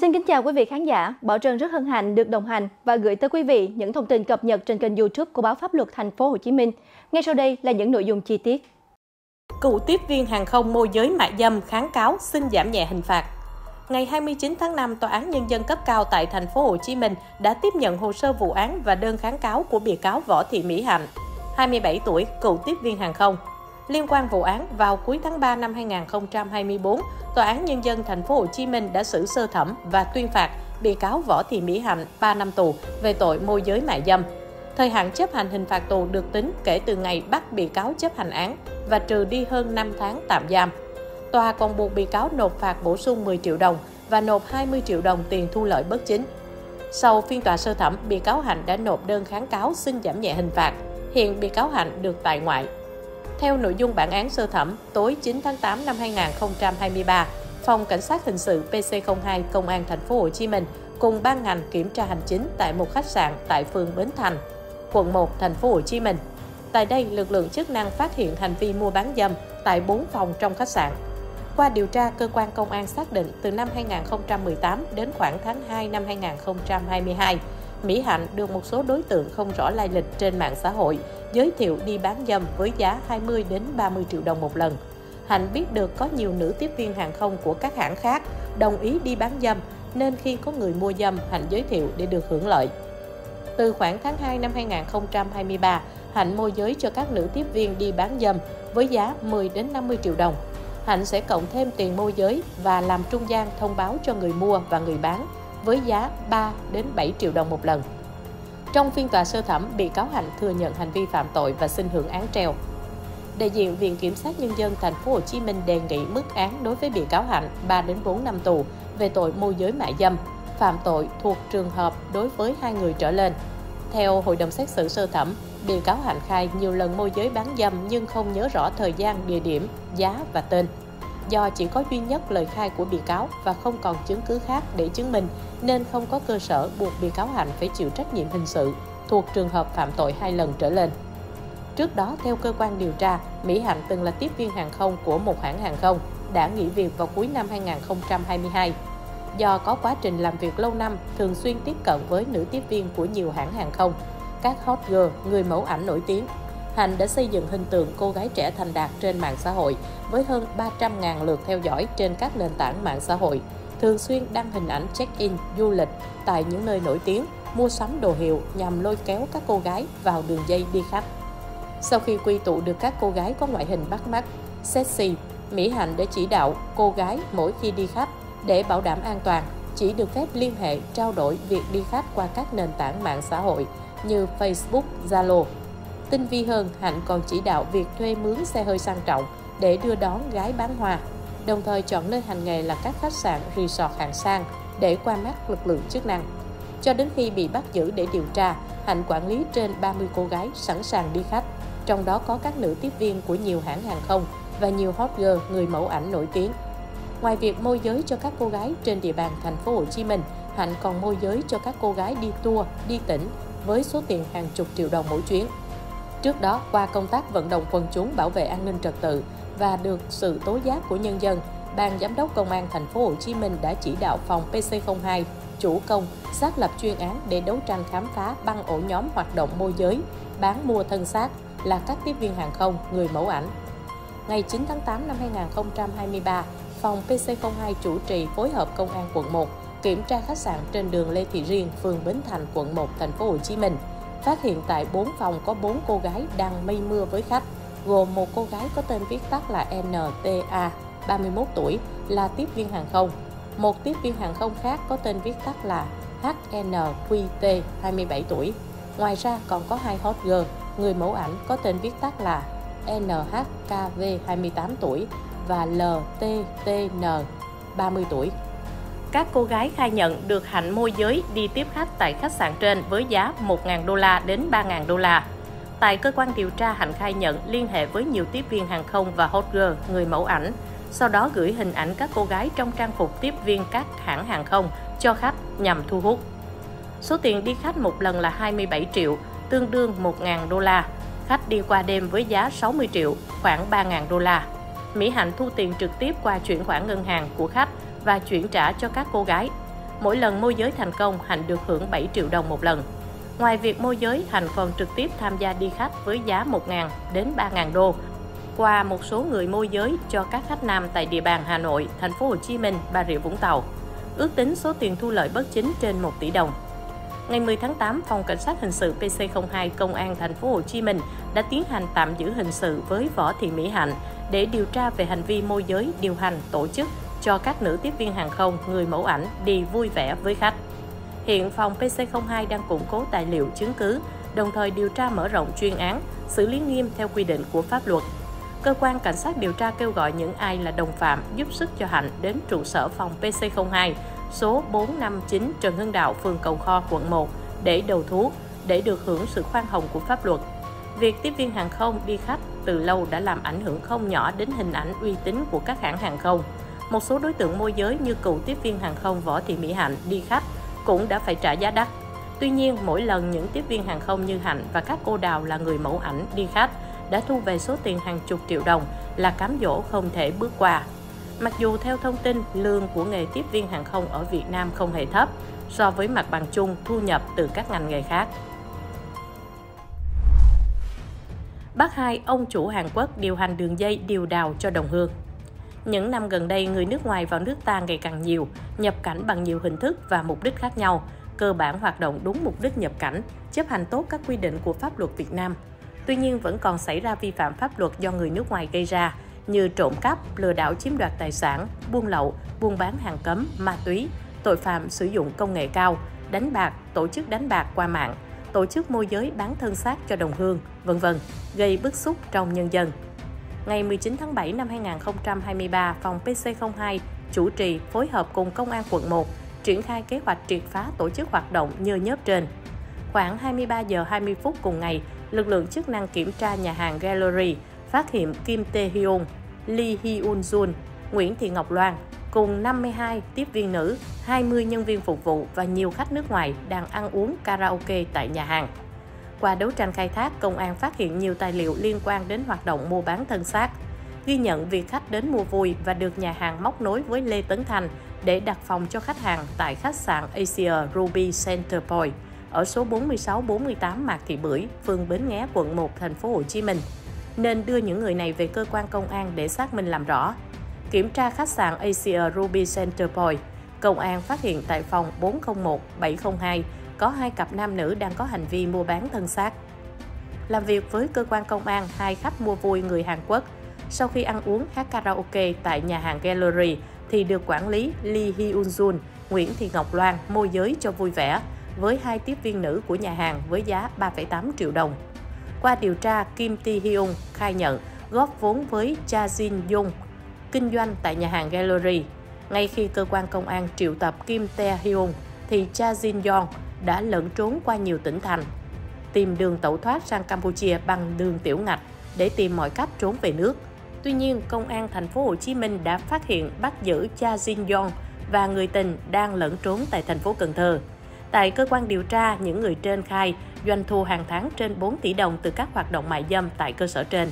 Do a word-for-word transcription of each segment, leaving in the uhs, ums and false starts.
Xin kính chào quý vị khán giả, Bảo Trân rất hân hạnh được đồng hành và gửi tới quý vị những thông tin cập nhật trên kênh YouTube của báo Pháp luật Thành phố Hồ Chí Minh. Ngay sau đây là những nội dung chi tiết. Cựu tiếp viên hàng không môi giới mại dâm kháng cáo xin giảm nhẹ hình phạt. Ngày hai mươi chín tháng năm, Tòa án Nhân dân cấp cao tại Thành phố Hồ Chí Minh đã tiếp nhận hồ sơ vụ án và đơn kháng cáo của bị cáo Võ Thị Mỹ Hạnh, hai mươi bảy tuổi, cựu tiếp viên hàng không. Liên quan vụ án, vào cuối tháng ba năm hai nghìn không trăm hai mươi tư, Tòa án Nhân dân Thành phố Hồ Chí Minh đã xử sơ thẩm và tuyên phạt bị cáo Võ Thị Mỹ Hạnh ba năm tù về tội môi giới mại dâm. Thời hạn chấp hành hình phạt tù được tính kể từ ngày bắt bị cáo chấp hành án và trừ đi hơn năm tháng tạm giam. Tòa còn buộc bị cáo nộp phạt bổ sung mười triệu đồng và nộp hai mươi triệu đồng tiền thu lợi bất chính. Sau phiên tòa sơ thẩm, bị cáo Hạnh đã nộp đơn kháng cáo xin giảm nhẹ hình phạt. Hiện bị cáo Hạnh được tại ngoại. Theo nội dung bản án sơ thẩm, tối chín tháng tám năm hai nghìn không trăm hai mươi ba, Phòng Cảnh sát Hình sự P C không hai Công an Thành phố Hồ Chí Minh cùng ban ngành kiểm tra hành chính tại một khách sạn tại phường Bến Thành, quận một, Thành phố Hồ Chí Minh. Tại đây, lực lượng chức năng phát hiện hành vi mua bán dâm tại bốn phòng trong khách sạn. Qua điều tra, cơ quan công an xác định từ năm hai nghìn không trăm mười tám đến khoảng tháng hai năm hai nghìn không trăm hai mươi hai, Mỹ Hạnh được một số đối tượng không rõ lai lịch trên mạng xã hội giới thiệu đi bán dâm với giá hai mươi đến ba mươi triệu đồng một lần. Hạnh biết được có nhiều nữ tiếp viên hàng không của các hãng khác đồng ý đi bán dâm, nên khi có người mua dâm, Hạnh giới thiệu để được hưởng lợi. Từ khoảng tháng hai năm hai nghìn không trăm hai mươi ba, Hạnh môi giới cho các nữ tiếp viên đi bán dâm với giá mười đến năm mươi triệu đồng. Hạnh sẽ cộng thêm tiền môi giới và làm trung gian thông báo cho người mua và người bán với giá ba đến bảy triệu đồng một lần. Trong phiên tòa sơ thẩm, bị cáo Hạnh thừa nhận hành vi phạm tội và xin hưởng án treo. Đại diện Viện Kiểm sát Nhân dân Thành phố Hồ Chí Minh đề nghị mức án đối với bị cáo Hạnh ba đến bốn năm tù về tội môi giới mại dâm, phạm tội thuộc trường hợp đối với hai người trở lên. Theo Hội đồng xét xử sơ thẩm, bị cáo Hạnh khai nhiều lần môi giới bán dâm nhưng không nhớ rõ thời gian, địa điểm, giá và tên. Do chỉ có duy nhất lời khai của bị cáo và không còn chứng cứ khác để chứng minh, nên không có cơ sở buộc bị cáo Hạnh phải chịu trách nhiệm hình sự thuộc trường hợp phạm tội hai lần trở lên. Trước đó, theo cơ quan điều tra, Mỹ Hạnh từng là tiếp viên hàng không của một hãng hàng không, đã nghỉ việc vào cuối năm hai nghìn không trăm hai mươi hai. Do có quá trình làm việc lâu năm, thường xuyên tiếp cận với nữ tiếp viên của nhiều hãng hàng không, các hot girl, người mẫu ảnh nổi tiếng, Hạnh đã xây dựng hình tượng cô gái trẻ thành đạt trên mạng xã hội với hơn ba trăm nghìn lượt theo dõi trên các nền tảng mạng xã hội, thường xuyên đăng hình ảnh check-in, du lịch tại những nơi nổi tiếng, mua sắm đồ hiệu nhằm lôi kéo các cô gái vào đường dây đi khách. Sau khi quy tụ được các cô gái có ngoại hình bắt mắt, sexy, Mỹ Hạnh đã chỉ đạo cô gái mỗi khi đi khách để bảo đảm an toàn, chỉ được phép liên hệ trao đổi việc đi khách qua các nền tảng mạng xã hội như Facebook, Zalo. Tinh vi hơn, Hạnh còn chỉ đạo việc thuê mướn xe hơi sang trọng để đưa đón gái bán hoa, đồng thời chọn nơi hành nghề là các khách sạn, resort hạng sang để qua mắt lực lượng chức năng. Cho đến khi bị bắt giữ để điều tra, Hạnh quản lý trên ba mươi cô gái sẵn sàng đi khách, trong đó có các nữ tiếp viên của nhiều hãng hàng không và nhiều hot girl, người mẫu ảnh nổi tiếng. Ngoài việc môi giới cho các cô gái trên địa bàn Thành phố Hồ Chí Minh, Hạnh còn môi giới cho các cô gái đi tour, đi tỉnh với số tiền hàng chục triệu đồng mỗi chuyến. Trước đó, qua công tác vận động quần chúng bảo vệ an ninh trật tự và được sự tố giác của nhân dân, Ban Giám đốc Công an Thành phố Hồ Chí Minh đã chỉ đạo phòng P C không hai chủ công xác lập chuyên án để đấu tranh khám phá băng ổ nhóm hoạt động môi giới, bán mua thân xác là các tiếp viên hàng không, người mẫu ảnh. Ngày chín tháng tám năm hai nghìn không trăm hai mươi ba, phòng P C không hai chủ trì phối hợp Công an quận một kiểm tra khách sạn trên đường Lê Thị Riêng, phường Bến Thành, quận một, Thành phố Hồ Chí Minh. Phát hiện tại bốn phòng có bốn cô gái đang mây mưa với khách, gồm một cô gái có tên viết tắt là N T A, ba mươi mốt tuổi, là tiếp viên hàng không. Một tiếp viên hàng không khác có tên viết tắt là H N Q T, hai mươi bảy tuổi. Ngoài ra còn có hai hot girl, người mẫu ảnh có tên viết tắt là N H K V, hai mươi tám tuổi và L T T N, ba mươi tuổi. Các cô gái khai nhận được Hạnh môi giới đi tiếp khách tại khách sạn trên với giá một nghìn đô la đến ba nghìn đô la. Tại cơ quan điều tra, Hạnh khai nhận liên hệ với nhiều tiếp viên hàng không và hot girl, người mẫu ảnh, sau đó gửi hình ảnh các cô gái trong trang phục tiếp viên các hãng hàng không cho khách nhằm thu hút. Số tiền đi khách một lần là hai mươi bảy triệu, tương đương một nghìn đô la. Khách đi qua đêm với giá sáu mươi triệu, khoảng ba nghìn đô la. Mỹ Hạnh thu tiền trực tiếp qua chuyển khoản ngân hàng của khách và chuyển trả cho các cô gái. Mỗi lần môi giới thành công, Hạnh được hưởng bảy triệu đồng một lần. Ngoài việc môi giới, Hạnh còn trực tiếp tham gia đi khách với giá một nghìn đến ba nghìn đô qua một số người môi giới cho các khách nam tại địa bàn Hà Nội, Thành phố Hồ Chí Minh, Bà Rịa Vũng Tàu. Ước tính số tiền thu lợi bất chính trên một tỷ đồng. Ngày mười tháng tám, Phòng Cảnh sát Hình sự P C không hai Công an Thành phố Hồ Chí Minh đã tiến hành tạm giữ hình sự với Võ Thị Mỹ Hạnh để điều tra về hành vi môi giới, điều hành, tổ chức cho các nữ tiếp viên hàng không, người mẫu ảnh đi vui vẻ với khách. Hiện phòng P C không hai đang củng cố tài liệu chứng cứ, đồng thời điều tra mở rộng chuyên án, xử lý nghiêm theo quy định của pháp luật. Cơ quan cảnh sát điều tra kêu gọi những ai là đồng phạm giúp sức cho Hạnh đến trụ sở phòng P C không hai, số bốn năm chín Trần Hưng Đạo, phường Cầu Kho, quận một để đầu thú, để được hưởng sự khoan hồng của pháp luật. Việc tiếp viên hàng không đi khách từ lâu đã làm ảnh hưởng không nhỏ đến hình ảnh uy tín của các hãng hàng không. Một số đối tượng môi giới như cựu tiếp viên hàng không Võ Thị Mỹ Hạnh đi khách cũng đã phải trả giá đắt. Tuy nhiên, mỗi lần những tiếp viên hàng không như Hạnh và các cô đào là người mẫu ảnh đi khách đã thu về số tiền hàng chục triệu đồng là cám dỗ không thể bước qua. Mặc dù theo thông tin, lương của nghề tiếp viên hàng không ở Việt Nam không hề thấp so với mặt bằng chung thu nhập từ các ngành nghề khác. Bắt hai ông chủ Hàn Quốc điều hành đường dây điều đào cho đồng hương. Những năm gần đây, người nước ngoài vào nước ta ngày càng nhiều, nhập cảnh bằng nhiều hình thức và mục đích khác nhau, cơ bản hoạt động đúng mục đích nhập cảnh, chấp hành tốt các quy định của pháp luật Việt Nam. Tuy nhiên, vẫn còn xảy ra vi phạm pháp luật do người nước ngoài gây ra, như trộm cắp, lừa đảo chiếm đoạt tài sản, buôn lậu, buôn bán hàng cấm, ma túy, tội phạm sử dụng công nghệ cao, đánh bạc, tổ chức đánh bạc qua mạng, tổ chức môi giới bán thân xác cho đồng hương, vân vân, gây bức xúc trong nhân dân. Ngày mười chín tháng bảy năm hai nghìn không trăm hai mươi ba, phòng P C không hai chủ trì phối hợp cùng Công an quận một triển khai kế hoạch triệt phá tổ chức hoạt động như nhớp trên. Khoảng hai mươi ba giờ hai mươi phút cùng ngày, lực lượng chức năng kiểm tra nhà hàng Gallery, phát hiện Kim Tae Hyun, Lee Hyun Jun, Nguyễn Thị Ngọc Loan cùng năm mươi hai tiếp viên nữ, hai mươi nhân viên phục vụ và nhiều khách nước ngoài đang ăn uống karaoke tại nhà hàng. Qua đấu tranh khai thác, công an phát hiện nhiều tài liệu liên quan đến hoạt động mua bán thân xác, ghi nhận việc khách đến mua vui và được nhà hàng móc nối với Lê Tấn Thành để đặt phòng cho khách hàng tại khách sạn Asia Ruby Center Point ở số bốn mươi sáu bốn mươi tám Mạc Thị Bưởi, phường Bến Nghé, quận một, Thành phố Hồ Chí Minh, nên đưa những người này về cơ quan công an để xác minh làm rõ. Kiểm tra khách sạn Asia Ruby Center Point, công an phát hiện tại phòng bốn không một bảy không hai có hai cặp nam nữ đang có hành vi mua bán thân xác. Làm việc với cơ quan công an, hai khách mua vui người Hàn Quốc sau khi ăn uống hát karaoke tại nhà hàng Gallery thì được quản lý Lee Hyun Jun, Nguyễn Thị Ngọc Loan môi giới cho vui vẻ với hai tiếp viên nữ của nhà hàng với giá ba phẩy tám triệu đồng. Qua điều tra, Kim Tae Hyun khai nhận góp vốn với Cha Jin Young kinh doanh tại nhà hàng Gallery. Ngay khi cơ quan công an triệu tập Kim Tae Hyun thì Cha Jin Young đã lẫn trốn qua nhiều tỉnh thành, tìm đường tẩu thoát sang Campuchia bằng đường tiểu ngạch để tìm mọi cách trốn về nước. Tuy nhiên, công an Thành phố Hồ Chí Minh đã phát hiện bắt giữ Cha Jin Young và người tình đang lẫn trốn tại thành phố Cần Thơ. Tại cơ quan điều tra, những người trên khai doanh thu hàng tháng trên bốn tỷ đồng từ các hoạt động mại dâm tại cơ sở trên.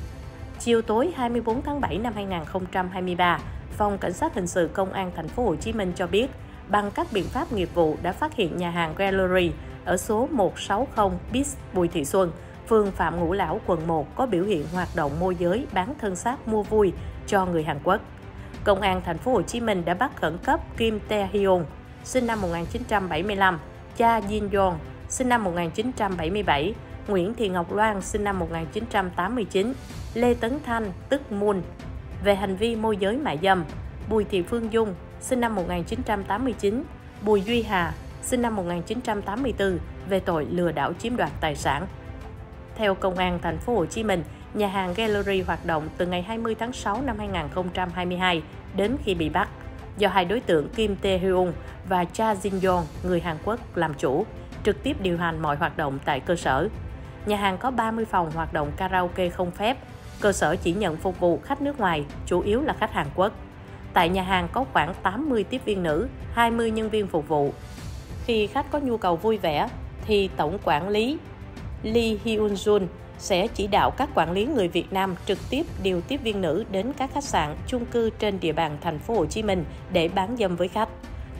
Chiều tối hai mươi tư tháng bảy năm hai nghìn không trăm hai mươi ba, Phòng Cảnh sát Hình sự Công an Thành phố Hồ Chí Minh cho biết, bằng các biện pháp nghiệp vụ đã phát hiện nhà hàng Gallery ở số một sáu không Bis Bùi Thị Xuân, phường Phạm Ngũ Lão, quận một có biểu hiện hoạt động môi giới bán thân xác mua vui cho người Hàn Quốc. Công an Thành phố Hồ Chí Minh đã bắt khẩn cấp Kim Tae Hyun, sinh năm một nghìn chín trăm bảy mươi lăm, Cha Jin Young, sinh năm một nghìn chín trăm bảy mươi bảy, Nguyễn Thị Ngọc Loan, sinh năm một nghìn chín trăm tám mươi chín, Lê Tấn Thanh, tức Moon, về hành vi môi giới mại dâm, Bùi Thị Phương Dung, sinh năm một nghìn chín trăm tám mươi chín, Bùi Duy Hà, sinh năm một nghìn chín trăm tám mươi tư, về tội lừa đảo chiếm đoạt tài sản. Theo Công an Thành phố Hồ Chí Minh, nhà hàng Gallery hoạt động từ ngày hai mươi tháng sáu năm hai nghìn không trăm hai mươi hai đến khi bị bắt, do hai đối tượng Kim Tae Hyun và Cha Jin Young, người Hàn Quốc, làm chủ, trực tiếp điều hành mọi hoạt động tại cơ sở. Nhà hàng có ba mươi phòng hoạt động karaoke không phép, cơ sở chỉ nhận phục vụ khách nước ngoài, chủ yếu là khách Hàn Quốc. Tại nhà hàng có khoảng tám mươi tiếp viên nữ, hai mươi nhân viên phục vụ. Khi khách có nhu cầu vui vẻ, thì tổng quản lý Lee Hyun Jun sẽ chỉ đạo các quản lý người Việt Nam trực tiếp điều tiếp viên nữ đến các khách sạn, chung cư trên địa bàn Thành phố Hồ Chí Minh để bán dâm với khách.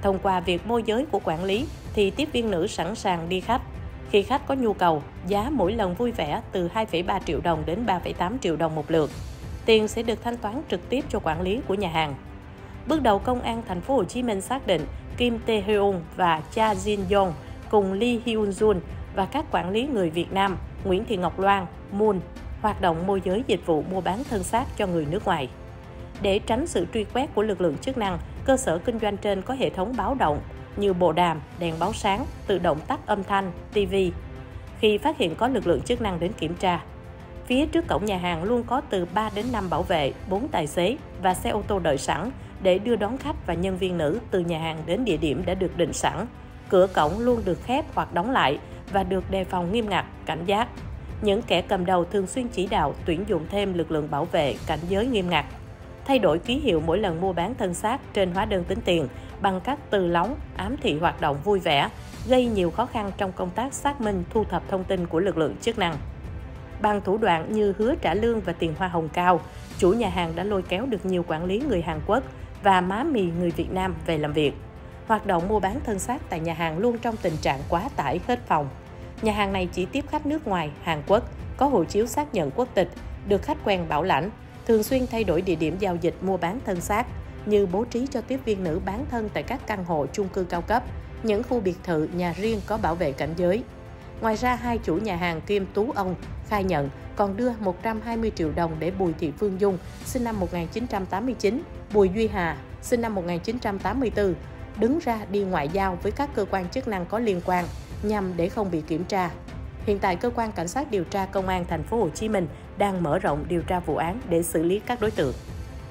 Thông qua việc môi giới của quản lý thì tiếp viên nữ sẵn sàng đi khách. Khi khách có nhu cầu, giá mỗi lần vui vẻ từ hai phẩy ba triệu đồng đến ba phẩy tám triệu đồng một lượt. Tiền sẽ được thanh toán trực tiếp cho quản lý của nhà hàng. Bước đầu, Công an Thành phố Hồ Chí Minh xác định Kim Tae-hyun và Cha Jin-yong cùng Lee Hyun-jun và các quản lý người Việt Nam Nguyễn Thị Ngọc Loan, Moon hoạt động môi giới dịch vụ mua bán thân xác cho người nước ngoài. Để tránh sự truy quét của lực lượng chức năng, cơ sở kinh doanh trên có hệ thống báo động như bộ đàm, đèn báo sáng, tự động tắt âm thanh, ti vi. Khi phát hiện có lực lượng chức năng đến kiểm tra, phía trước cổng nhà hàng luôn có từ ba đến năm bảo vệ, bốn tài xế và xe ô tô đợi sẵn để đưa đón khách và nhân viên nữ từ nhà hàng đến địa điểm đã được định sẵn. Cửa cổng luôn được khép hoặc đóng lại và được đề phòng nghiêm ngặt, cảnh giác. Những kẻ cầm đầu thường xuyên chỉ đạo tuyển dụng thêm lực lượng bảo vệ, cảnh giới nghiêm ngặt, thay đổi ký hiệu mỗi lần mua bán thân xác trên hóa đơn tính tiền bằng các từ lóng, ám thị hoạt động vui vẻ, gây nhiều khó khăn trong công tác xác minh thu thập thông tin của lực lượng chức năng. Bằng thủ đoạn như hứa trả lương và tiền hoa hồng cao, chủ nhà hàng đã lôi kéo được nhiều quản lý người Hàn Quốc và má mì người Việt Nam về làm việc. Hoạt động mua bán thân xác tại nhà hàng luôn trong tình trạng quá tải hết phòng. Nhà hàng này chỉ tiếp khách nước ngoài, Hàn Quốc, có hộ chiếu xác nhận quốc tịch, được khách quen bảo lãnh, thường xuyên thay đổi địa điểm giao dịch mua bán thân xác, như bố trí cho tiếp viên nữ bán thân tại các căn hộ chung cư cao cấp, những khu biệt thự, nhà riêng có bảo vệ cảnh giới. Ngoài ra, hai chủ nhà hàng Kim Tú Ông khai nhận còn đưa một trăm hai mươi triệu đồng để Bùi Thị Phương Dung, sinh năm một nghìn chín trăm tám mươi chín, Bùi Duy Hà, sinh năm một nghìn chín trăm tám mươi tư, đứng ra đi ngoại giao với các cơ quan chức năng có liên quan nhằm để không bị kiểm tra. Hiện tại, cơ quan cảnh sát điều tra Công an Thành phố Hồ Chí Minh đang mở rộng điều tra vụ án để xử lý các đối tượng.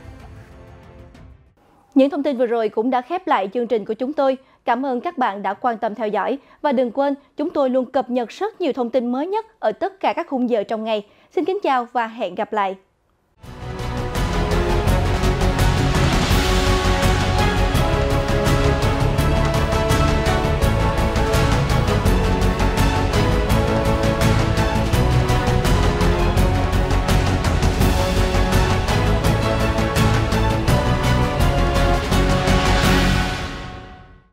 Những thông tin vừa rồi cũng đã khép lại chương trình của chúng tôi. Cảm ơn các bạn đã quan tâm theo dõi. Và đừng quên, chúng tôi luôn cập nhật rất nhiều thông tin mới nhất ở tất cả các khung giờ trong ngày. Xin kính chào và hẹn gặp lại!